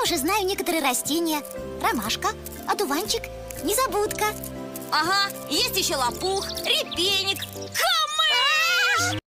уже знаю некоторые растения. Ромашка, одуванчик, незабудка. Ага, есть еще лопух, репейник. Ха!